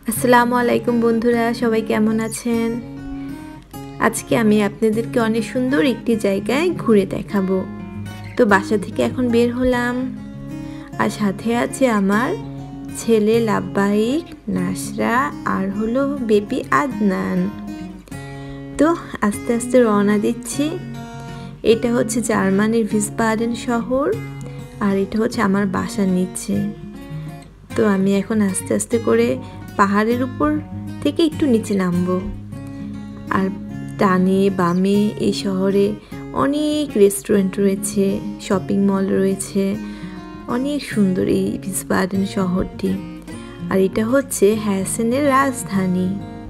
আসসালামু আলাইকুম বন্ধুরা, সবাই কেমন আছেন? আজকে আমি আপনাদেরকে অনেক সুন্দর একটি জায়গায় ঘুরে দেখাবো। তো বাসা থেকে এখন বের হলাম, আর সাথে আছে আমার ছেলে লাব্বাইক, নাসরা আর হলো বেবি আদনান। তো আস্তে আস্তে রওনা দিচ্ছি। এটা হচ্ছে জার্মানির ভিসবাডেন শহর, আর এটা হচ্ছে আমার বাসার নিচে। তো আমি এখন আস্তে আস্তে করে পাহাড়ের উপর থেকে একটু নিচে নামবো। আর ডানে বামে এই শহরে অনেক রেস্টুরেন্ট রয়েছে, শপিং মল রয়েছে, অনেক সুন্দর এই ভিসবাডেন শহরটি। আর এটা হচ্ছে হেসেনের রাজধানী।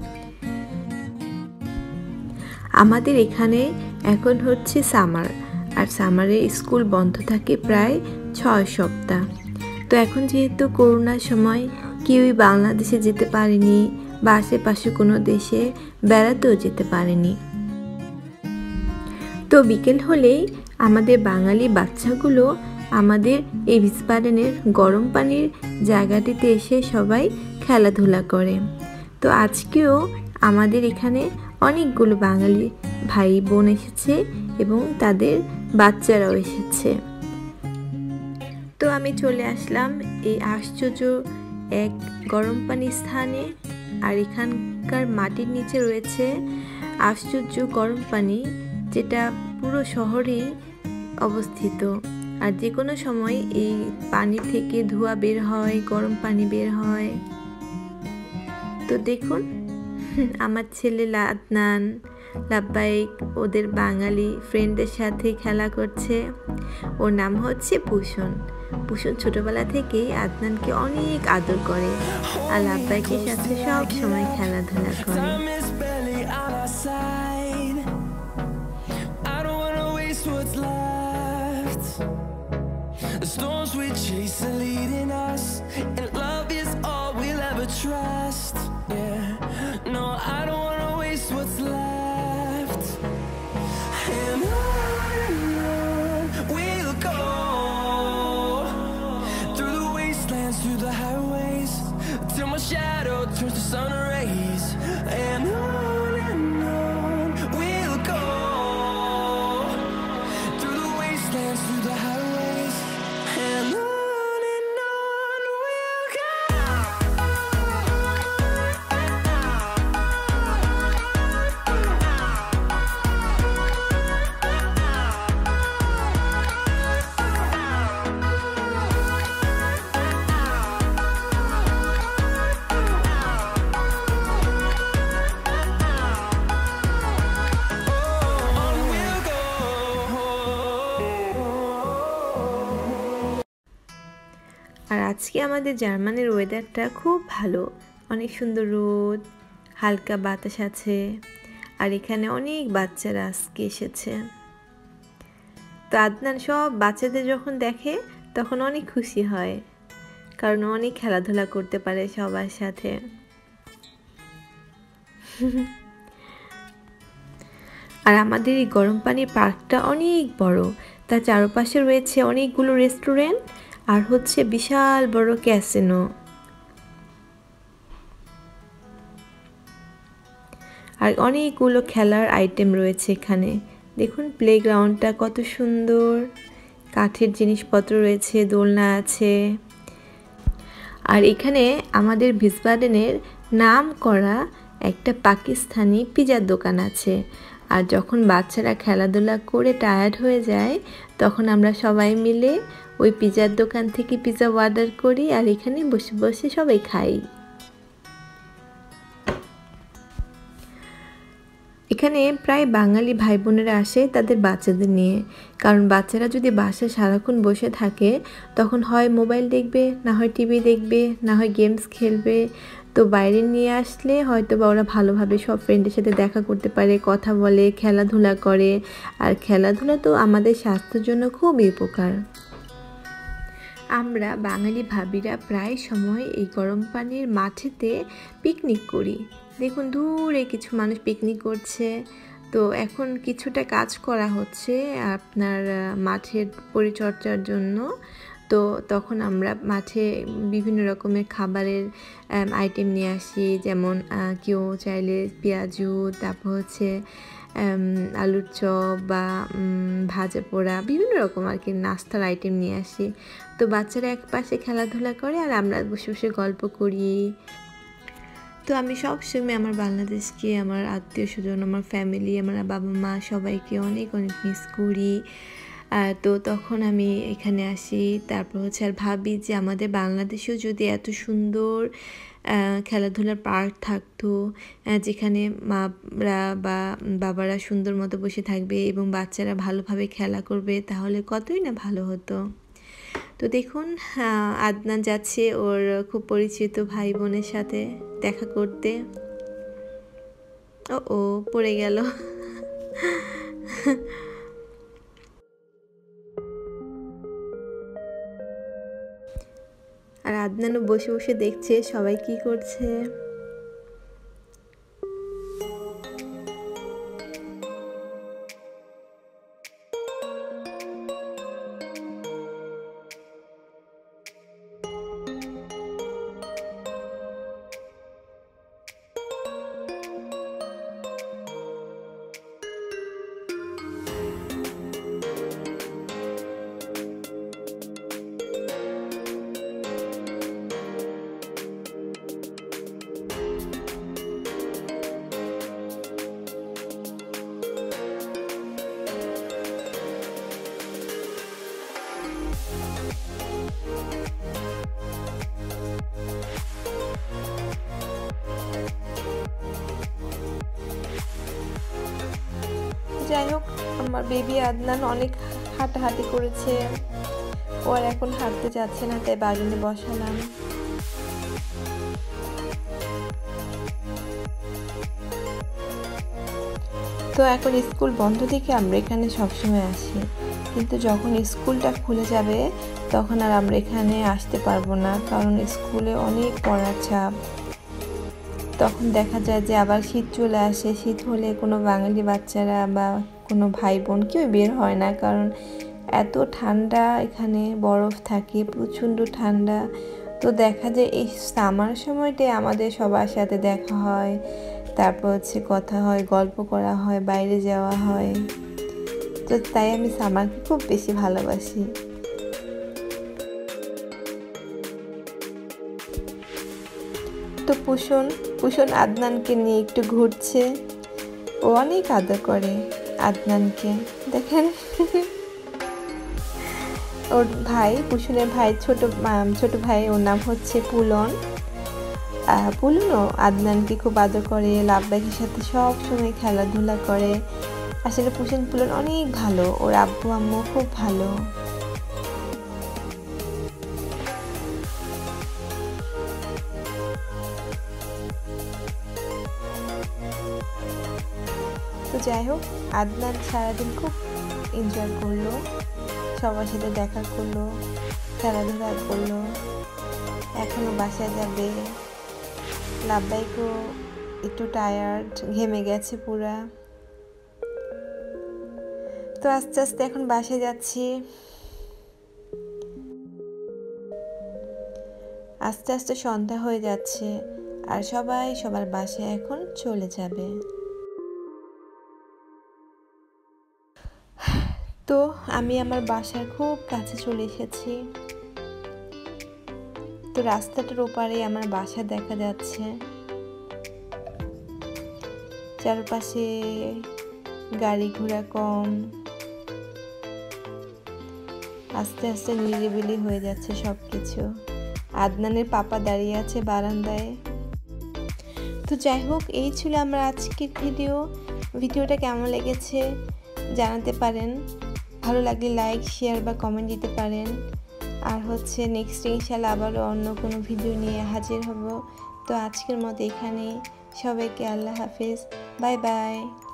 আমাদের এখানে এখন হচ্ছে সামার, আর সামারে স্কুল বন্ধ থাকে প্রায় 6 সপ্তাহ। তো এখন যেহেতু করোনার সময় কেউই বাংলাদেশে যেতে পারেনি বা আশেপাশে কোনো দেশে বেড়াতেও যেতে পারেনি। তো বিকেল হলেই আমাদের বাঙালি বাচ্চাগুলো আমাদের এই ভিসবাডেনের গরম পানির জায়গাটিতে এসে সবাই খেলাধুলা করে। তো আজকেও আমাদের এখানে অনেকগুলো বাঙালি ভাই বোন এসেছে এবং তাদের বাচ্চারাও এসেছে। তো আমি চলে আসলাম এই আশ্চর্য এক গরম পানির স্থানে। আর এখানকার মাটির নিচে রয়েছে আশ্চর্য গরম পানি, যেটা পুরো শহরেই অবস্থিত। আর যে কোনো সময় এই পানি থেকে ধোঁয়া বের হয়, গরম পানি বের হয়। তো দেখুন, আমার ছেলে আদনান, লাব্বাইক ওদের বাঙালি ফ্রেন্ডদের সাথে খেলা করছে। ওর নাম হচ্ছে পুষণ। পুষণ ছোটবেলা থেকেই আদনানকে অনেক আদর করে, আর লাব্বাইকের সাথে সব সময় খেলাধুলা করে। The storms we chase are leading us, and love is all we'll ever trust. Yeah, no, I don't wanna waste what's left. And on we'll go, through the wastelands, through the highways, till my shadow turns to sun rays. And on we'll go, through the wastelands, through the highways. And on we'll go. আর আজকে আমাদের জার্মানির ওয়েদারটা খুব ভালো, অনেক সুন্দর রোদ, হালকা বাতাস আছে। আর এখানে অনেক বাচ্চারা আজকে এসেছে। তো আদনান সব বাচ্চাদের যখন দেখে তখন অনেক খুশি হয়, কারণ অনেক খেলাধুলা করতে পারে সবার সাথে। আর আমাদের এই গরম পানির পার্কটা অনেক বড়, তার চারপাশে রয়েছে অনেকগুলো রেস্টুরেন্ট আর হচ্ছে বিশাল বড় ক্যাসিনো। আর অনেকগুলো খেলার আইটেম রয়েছে এখানে। দেখুন প্লেগ্রাউন্ডটা কত সুন্দর, কাঠের জিনিসপত্র রয়েছে, দোলনা আছে। আর এখানে আমাদের ভিসবাডেনের নাম করা একটা পাকিস্তানি পিজার দোকান আছে। আর যখন বাচ্চারা খেলাধুলা করে টায়ার্ড হয়ে যায়, তখন আমরা সবাই মিলে ওই পিজার দোকান থেকে পিজা অর্ডার করি, আর এখানে বসে বসে সবাই খাই। এখানে প্রায় বাঙালি ভাই বোনেরা আসে তাদের বাচ্চাদের নিয়ে, কারণ বাচ্চারা যদি বাসায় সারাক্ষণ বসে থাকে তখন হয় মোবাইল দেখবে, না হয় টিভি দেখবে, না হয় গেমস খেলবে। তো বাইরে নিয়ে আসলে হয়তো বা ওরা ভালোভাবে সব ফ্রেন্ডের সাথে দেখা করতে পারে, কথা বলে, খেলাধুলা করে। আর খেলাধুলা তো আমাদের স্বাস্থ্যের জন্য খুবই উপকার। আমরা বাঙালি ভাবিরা প্রায় সময় এই গরম পানির মাঠেতে পিকনিক করি। দেখুন দূরে কিছু মানুষ পিকনিক করছে। তো এখন কিছুটা কাজ করা হচ্ছে আপনার মাঠের পরিচর্যার জন্য। তো তখন আমরা মাঠে বিভিন্ন রকমের খাবারের আইটেম নিয়ে আসি, যেমন কেউ চাইলে পেঁয়াজু, তারপর হচ্ছে আলুর চপ বা ভাজা পোড়া, বিভিন্ন রকম আর কি নাস্তার আইটেম নিয়ে আসি। তো বাচ্চারা এক পাশে খেলাধুলা করে আর আমরা বসে বসে গল্প করি। তো আমি সবসময় আমার বাংলাদেশকে, আমার আত্মীয় স্বজন, আমার ফ্যামিলি, আমার বাবা মা সবাইকে অনেক অনেক মিস করি। তো তখন আমি এখানে আসি, তারপর হচ্ছে আর ভাবি যে আমাদের বাংলাদেশেও যদি এত সুন্দর খেলাধুলার পার্ক থাকতো, যেখানে মারা বা বাবারা সুন্দর মতো বসে থাকবে এবং বাচ্চারা ভালোভাবে খেলা করবে, তাহলে কতই না ভালো হতো। তো দেখুন আদনান যাচ্ছে ওর খুব পরিচিত ভাই বোনের সাথে দেখা করতে। ও পড়ে গেল। আর আদনানও বসে বসে দেখছে সবাই কি করছে। যাই হোক, আমার বেবি আদনান অনেক হাঁটাহাঁটি করেছে, ও আর এখন হাঁটতে যাচ্ছে না, তাই বাগানে বসালাম। তো এখন স্কুল বন্ধ থেকে আমরা এখানে সবসময় আসি, কিন্তু যখন স্কুলটা খুলে যাবে তখন আর আমরা এখানে আসতে পারবো না, কারণ স্কুলে অনেক পড়ার চাপ। তখন দেখা যায় যে আবার শীত চলে আসে, শীত হলে কোনো বাঙালি বাচ্চারা বা কোনো ভাই বোন কেউ বের হয় না, কারণ এত ঠান্ডা, এখানে বরফ থাকে, প্রচণ্ড ঠান্ডা। তো দেখা যায় এই সামার সময়টাই আমাদের সবার সাথে দেখা হয়, তারপর হচ্ছে কথা হয়, গল্প করা হয়, বাইরে যাওয়া হয়। তো তাই আমি সামারকে খুব বেশি ভালোবাসি। তো পুষণ আদনানকে নিয়ে একটু ঘুরছে, ও অনেক আদর করে আদনানকে। দেখেন ওর ভাই, পুষণের ভাই, ছোট ভাই, ওর নাম হচ্ছে পুলন। পুলনও আদনানকে খুব আদর করে, লাভবাইকের সাথে সব সময় খেলাধুলা করে। আসলে পুলন অনেক ভালো, ওর আব্বু আম্মু খুব ভালো। তো যাই হোক, আদনান সারাদিন খুব এনজয় করলো, সবার সাথে দেখা করলো, খেলাধুলা করলো। এখনো বাসায় যাবে। লাভবাইকও একটু টায়ার্ড, ঘেমে গেছে পুরা। তো আস্তে আস্তে এখন বাসায় যাচ্ছি। আস্তে আস্তে সন্ধ্যা হয়ে যাচ্ছে আর সবাই সবার বাসায় এখন চলে যাবে। তো আমি আমার বাসার খুব কাছে চলে এসেছি। তো রাস্তাটার ওপারে আমার বাসা দেখা যাচ্ছে, চারপাশে গাড়ি ঘোড়া কম, আস্তে আস্তে নিরিবিলি হয়ে যাচ্ছে সবকিছু। আদনানের পাপা দাঁড়িয়ে আছে বারান্দায়। তো যাই হোক, এই ছিল আমার আজকের ভিডিওটা কেমন লেগেছে জানাতে পারেন। ভালো লাগলে লাইক, শেয়ার বা কমেন্ট দিতে পারেন। আর হচ্ছে নেক্সট ইনশাআল্লাহ আবারও অন্য কোনো ভিডিও নিয়ে হাজির হব। তো আজকের মতো এখানেই, সবাইকে আল্লাহ হাফেজ, বাই বাই।